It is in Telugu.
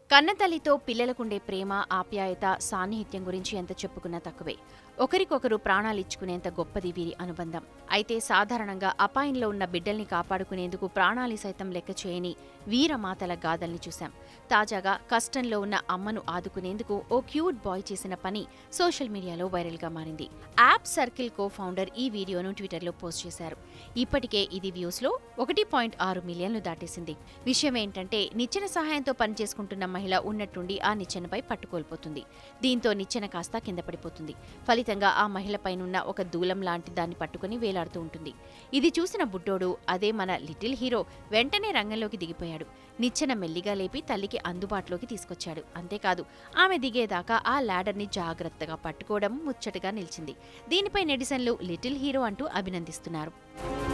కన్నతల్లితో పిల్లలకుండే ప్రేమ, ఆప్యాయత, సాన్నిహిత్యం గురించి ఎంత చెప్పుకున్నా తక్కువే. ఒకరికొకరు ప్రాణాలిచ్చుకునేంత గొప్పది వీరి అనుబంధం. అయితే సాధారణంగా అపాయంలో ఉన్న బిడ్డల్ని కాపాడుకునేందుకు ప్రాణాలి సైతం లెక్క చేయని వీరమాతల గాథల్ని చూశాం. తాజాగా కష్టంలో ఉన్న అమ్మను ఆదుకునేందుకు ఓ క్యూట్ బాయ్ చేసిన పని సోషల్ మీడియాలో వైరల్గా మారింది. యాప్ సర్కిల్ కో ఫౌండర్ ఈ వీడియోను ట్విట్టర్లో పోస్ట్ చేశారు. ఇప్పటికే ఇది వ్యూస్లో 1.6 మిలియన్లు దాటేసింది. విషయం ఏంటంటే, నిచ్చెన సహాయంతో పనిచేసుకుంటున్న మహిళ ఉన్నట్టుండి ఆ నిచ్చెనపై పట్టుకోల్పోతుంది. దీంతో నిచ్చెన కాస్త కింద పడిపోతుంది. ఫలితంగా ఆ మహిళపైనున్న ఒక దూలం లాంటి దాన్ని పట్టుకుని వేలాడుతూ ఉంటుంది. ఇది చూసిన బుడ్డోడు, అదే మన లిటిల్ హీరో, వెంటనే రంగంలోకి దిగిపోయాడు. నిచ్చెన మెల్లిగా లేపి తల్లికి అందుబాటులోకి తీసుకొచ్చాడు. అంతేకాదు, ఆమె దిగేదాకా ఆ ల్యాడర్ని జాగ్రత్తగా పట్టుకోవడం ముచ్చటగా నిలిచింది. దీనిపై నెటిజన్లు లిటిల్ హీరో అంటూ అభినందిస్తున్నారు.